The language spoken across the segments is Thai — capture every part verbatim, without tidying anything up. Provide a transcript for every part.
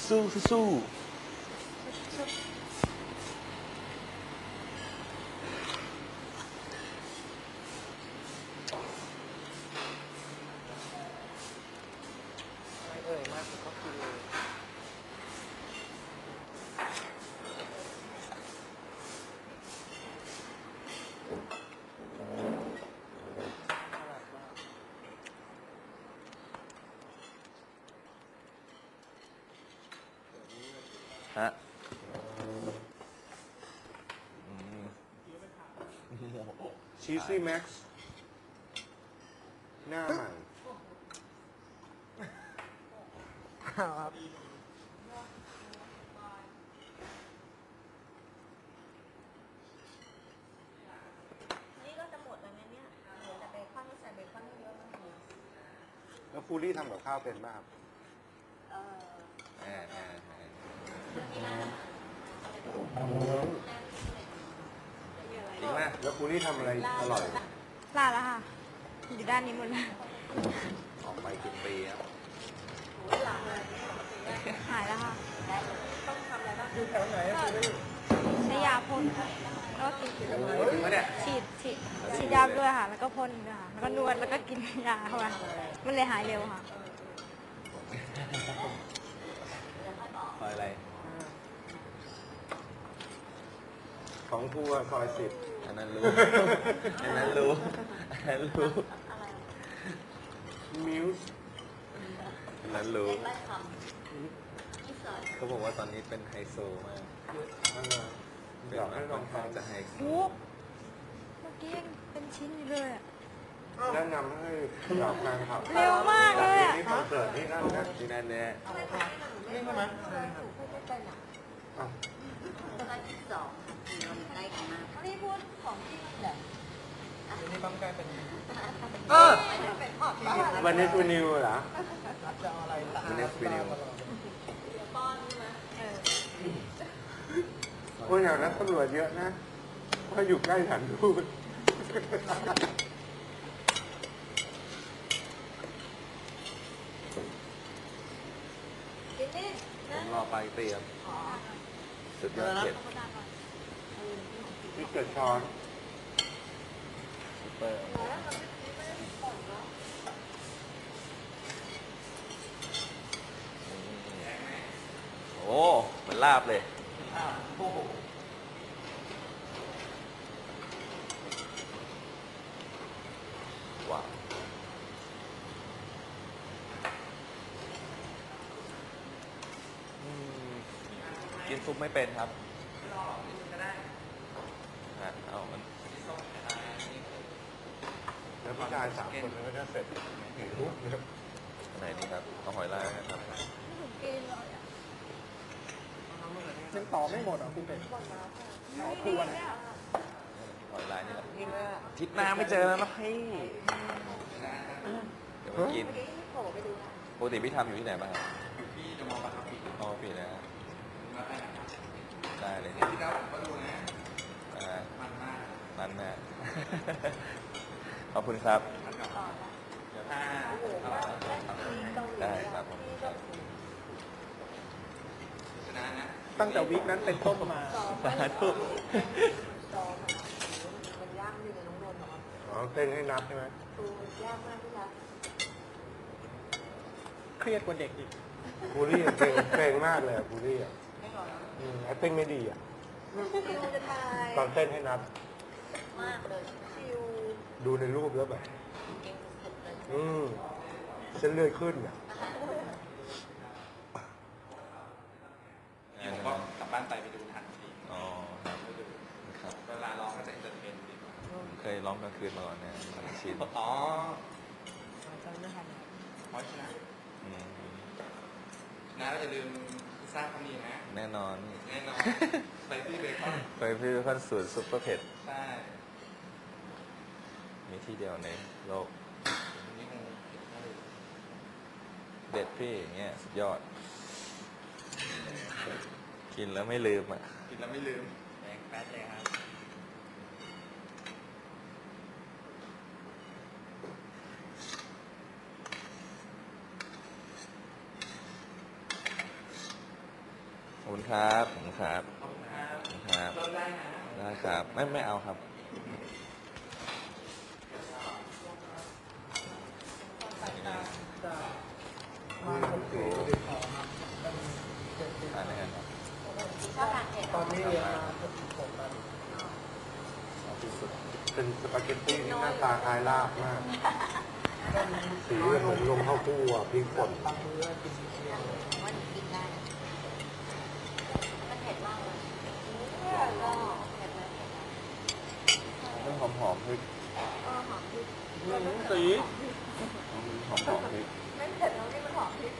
สู้สู้เอ่ยมากก็คือฮะชีสซี่แม็กซ์หน้าใหม่ครับนี่ก็จะหมดแล้วนะเนี่ยเหลือแต่เบคอนที่ใส่เบคอนเยอะมากเลยแล้วฟูรี่ทำกับข้าวเป็นมากเออแอ่แอ่แอ่จริงไหมแล้วฟูรี่ทำอะไรอร่อยลาแล้วค่ะ อยู่ด้านนี้หมดเลยออกไปกินปีครับหายแล้วค่ะต้องทำอะไรบ้างดูแถวไหนอะคือใช้ยาพ่นแล้วก็กินโอ้ยถึงแล้วเนี่ยฉีดฉีดฉีดยาด้วยค่ะ แล้วก็พ่นด้วยค่ะ แล้วก็นวด แล้วก็กินยาเข้าไปมันเลยหายเร็วค่ะซอยอะไรของทัวร์ซอยสิบอันนั้นรู้ อันนั้นรู้ อันนั้นรู้มิวส์อันนั้นรู้เขาบอกว่าตอนนี้เป็นไฮโซมากอยากให้ลองค่อนทาข้าน งจะไฮโซโอ้เมื่อกี้ยังเป็นชิ้นอยู่เลยอะแนะนำให้อยากงานขับเร็วมากเลยอะนี่คอนเสิร์ตนี่นั่นนะที่นั่นเนี่ยนี่ใช่ไหมอ่ะนี่พูดของที่มันแบบเดี๋ยวนี้ปั๊มกลายเป็นเออวันนี้ทูนิวเหรอรับจะเอาอะไรมันเนสวินิวคนอย่างนั้นตำรวจเยอะนะเพราะอยู่ใกล้สถานทูตกินนี่ผมรอไปเตรียมสุดยอดเผ็ดนี่เกิดช้อนซุปเปอร์โอ้เหมือนลาบเลยอ้าวโอ้โหว้าวอืมกินซุปไม่เป็นครับฮะเอามันแล้วผู้ชายสามคนนั้นก็จะเสร็จหิวเนี่ยอันไหนนี่ครับเอาหอยลายนะครับกินเลยอะยังต่อไม่หมดอ่ะคุณเป็ดต่อทัวร์เนี่ยหอยลายนี่แหละกินแล้วอาทิศหน้าไม่เจอแล้วนะพี่เดี๋ยวมากินปกติพี่ทำอยู่ที่ไหนบ้างครับพี่จะมองปะครับพี่อ๋อพี่นะได้เลยพี่ดาวผมก็ดูนะมันมากมันมาก ขอบคุณครับเดี๋ยวถ้าได้ครับผมตั้งแต่วีคนั้นเป็นต้นมาสาธุมันยากอยู่ในน้องนนท์เหรออ๋อเต้นให้นับใช่ไหมคือยากมากที่รักเครียดกว่าเด็กอีกบูรี่อะเก่งเก่งมากเลยอะบูรี่อ่ะไม่ก่อนอืมไอ้เต้นไม่ดีอ่ะคิวจะทายตอนเต้นให้นับมากเลยคิวดูในรูปแล้วแบบเก่งสุดๆเลยอืมเส้นเลือดขึ้นอ่ะผมก็กลับบ้านไปไปดูทันทีอ๋อครับครับเวลาร้องก็จะเอนเตอร์เทนดีกว่าผมเคยร้องกลางคืนมาก่อนเนี่ยชินอ๋อจำไม่ทันเพราะฉะนั้นอืมนะเราจะลืมพิซซ่าเขามีนะแน่นอนแน่นอนไปที่เบคอนไปพี่คอนสูตรซุปเปอร์เผ็ดใช่มีที่เดียวในโลกอันนี้คงเผ็ดมากเลยเด็ดพี่อย่างเงี้ยสุดยอด กินแล้วไม่ลืมอ่ะกินแล้วไม่ลืมแดงแป๊ดเลยครับครับขอบคุณครับขอบคุณครับขอบคุณครับลดได้นะได้ครับ ไม่ไม่เอาครับมาคนเก๋ดีพอครับเป็นเป็นทานได้ครับตอนนี้เรียนมาก็ถึงผมแล้วเอาที่สุดเป็นสปาเกตตี้ที่หน้าตาคล้ายลาบมาก สีเหมือนลมข้าวคั่วพริกป่นบางมื้อกินเดียวว่าหนูกินได้มันเผ็ดมากเลยก็เผ็ดเลยเผ็ดเลยเรื่องหอมหอมๆพริกเออหอมพริกสีหอมหอมๆพริกไม่เผ็ดแล้วนี่มันหอมพริก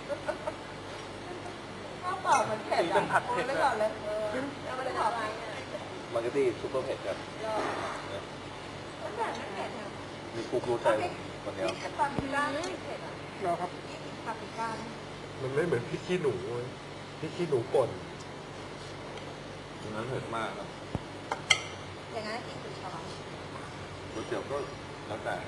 ข้าวเปล่ามันเผ็ดสีอ่ะเป็นผัดเผ็ดไม่เลยก่อนเลยแล้วมันเลยหอมอะไรสปาเกตตี้ซุปเปอร์เผ็ดครับมันแบบไม่เผ็ดอ่ะมีคุกรู้ใจคนเดียวพริกกับปาปริก้าไม่เผ็ดอ่ะเราครับพริกปาปริก้ามันไม่เหมือนพริกขี้หนูเว้ยพริกขี้หนูป่นตรงนั้นเผ็ดมากครับอย่างนั้นกินถึงช้อนก๋วยเตี๋ยวก็แล้วแต่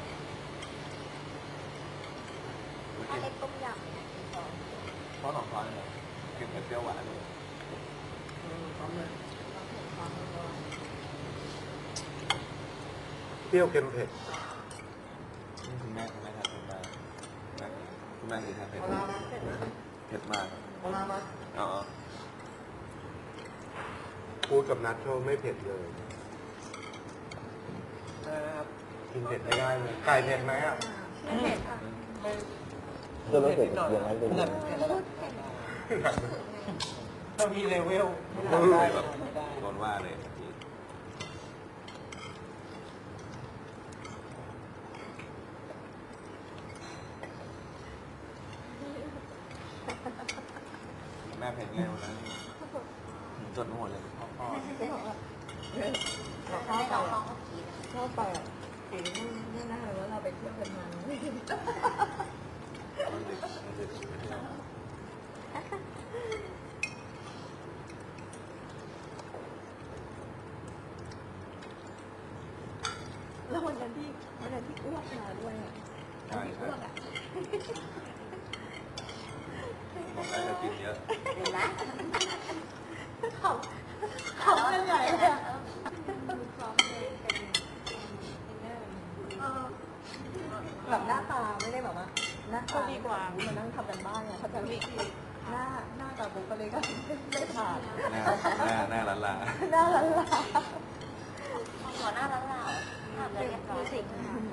ถ้าเล็กต้มยำเนี่ยกินช้อนเพราะสองช้อนเลยกินเผ็ดเปรี้ยวหวานเลยพร้อมเลยต้องเผ็ดความร้อนเปรี้ยวเค็มเผ็ดนี่คุณแม่คุณแม่ทานเผ็ดมากแม่คุณแม่คือทานเผ็ดเอาลามาเผ็ดนะเผ็ดมากเอาลามาอ๋อพูดกับนัทเขาไม่เผ็ดเลยนะครับกินเผ็ดไม่ได้เลย ไก่เผ็ดไหมอ่ะไม่เผ็ดค่ะก็ไม่เผ็ดอย่างนั้นเลยเผ็ดเผ็ดแล้วถ้ามีเลเวลไม่โดทำได้นแบบไม่ได้โดนว่าเลย แม่เผ็ดไงวันนั้นจนหมดเลยพอให้น้องๆเขากินเข้าไปอ่ะสีนี่น่าเลยว่าเราไปเที่ยวกันมามันดึกมันดึกไม่เที่ยวแล้ววันนั้นที่วันนั้นที่อ้วกมาด้วยอ่ะใช่ใช่อ้วกอ่ะบอกได้จะกินเยอะเห็นไหมเขาเขาเป็นใหญ่เลยอ่ะแบบหน้าตาไม่ได้แบบว่าหน้าตาดีกว่ามานั่งทำกันบ้านเนี่ยเขาจะมีหน้าหน้าตาบุคลิกก็ไม่ผ่านหน้าหน้าหน้าล้านลาหน้าละลาหัวหน้าละลาทำเลยเรียบร้อยสิ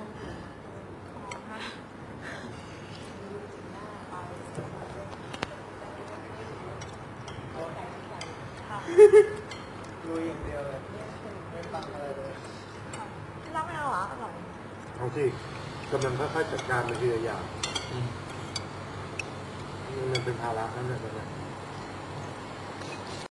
ลุยอย่างเดียวเลยไม่ฟังอะไรเลยรักไม่เอาเหรออร่อยเอาสิกำลังค่อยๆจัดการมันทีละอย่างมันเป็นภาระนั่นแหละตอนนี้